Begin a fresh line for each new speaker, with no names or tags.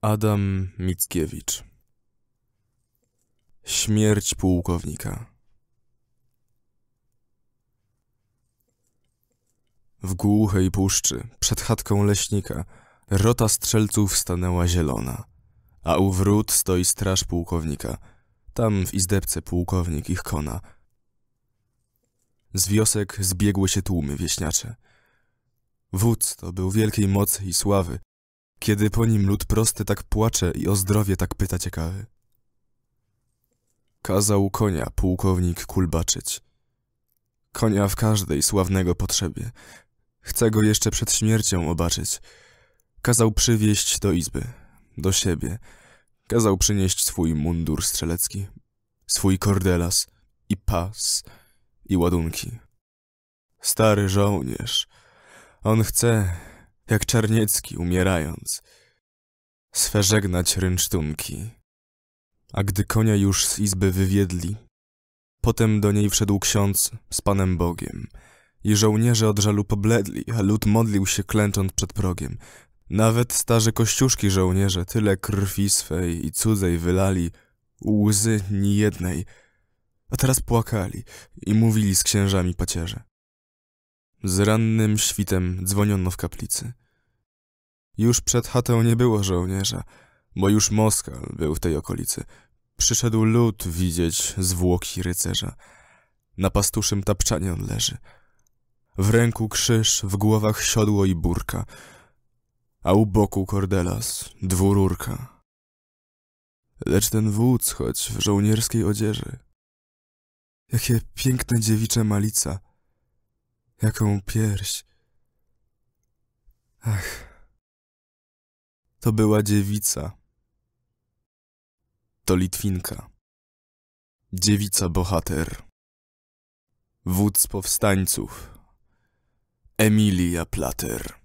Adam Mickiewicz. Śmierć pułkownika. W głuchej puszczy, przed chatką leśnika, rota strzelców stanęła zielona, a u wrót stoi straż pułkownika. Tam w izdebce pułkownik ich kona. Z wiosek zbiegły się tłumy wieśniacze. Wódz to był wielkiej mocy i sławy, kiedy po nim lud prosty tak płacze i o zdrowie tak pyta ciekawy. Kazał konia pułkownik kulbaczyć. Konia w każdej sławnego potrzebie. Chce go jeszcze przed śmiercią obaczyć. Kazał przywieźć do izby, do siebie. Kazał przynieść swój mundur strzelecki, swój kordelas i pas i ładunki. Stary żołnierz, on chce, jak Czarniecki umierając, swe żegnać rynsztunki. A gdy konia już z izby wywiedli, potem do niej wszedł ksiądz z Panem Bogiem i żołnierze od żalu pobledli, a lud modlił się klęcząc przed progiem. Nawet starzy kościuszki żołnierze tyle krwi swej i cudzej wylali, łzy ni jednej, a teraz płakali i mówili z księżami pacierze. Z rannym świtem dzwoniono w kaplicy. Już przed chatą nie było żołnierza, bo już Moskal był w tej okolicy. Przyszedł lud widzieć zwłoki rycerza. Na pastuszym tapczanie on leży. W ręku krzyż, w głowach siodło i burka, a u boku kordelas, dwururka. Lecz ten wódz, choć w żołnierskiej odzieży, jakie piękne dziewicze malica, jaką pierś. Ach, to była dziewica. To Litwinka. Dziewica bohater. Wódz powstańców. Emilia Plater.